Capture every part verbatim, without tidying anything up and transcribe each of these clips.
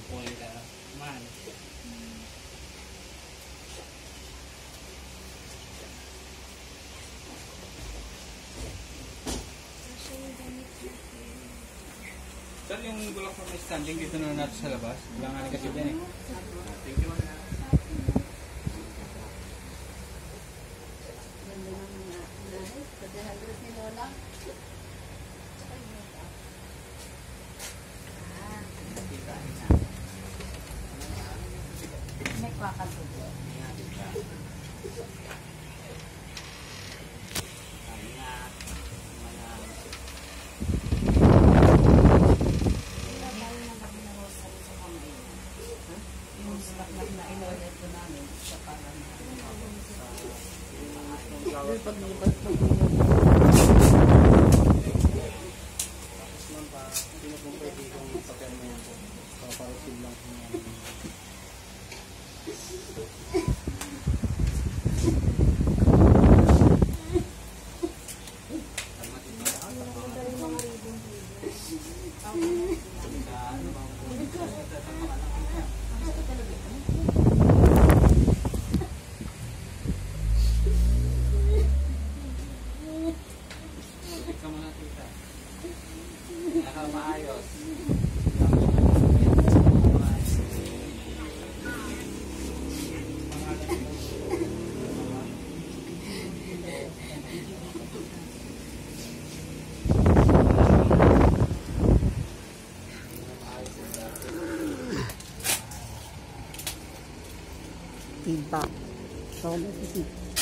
Puwede man. Saan yung bulak na may standing dito na natin sa labas? Wala nga kasi din eh. Thank you. Tiba. So, masisip.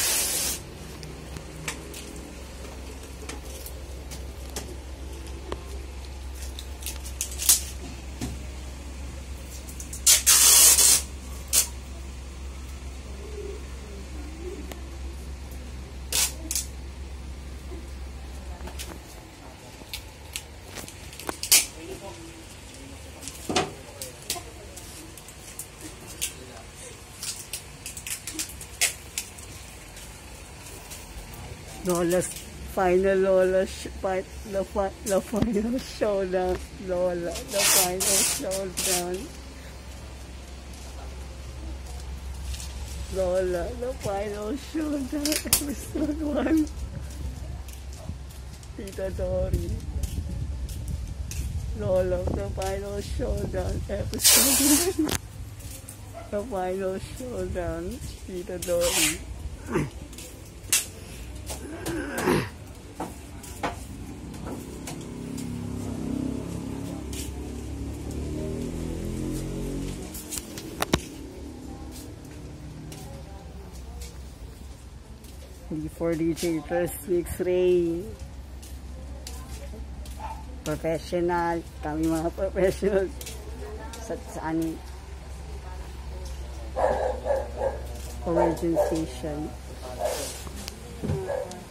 Lola's final Lola fight, the, fi the final showdown, Lola, the final showdown. Lola, the final showdown, episode one. Tita Dory. Lola, the final showdown, episode one. The final showdown, Tita Dory. For D J First X-Ray, professional, kami mga professional sa saan origin station.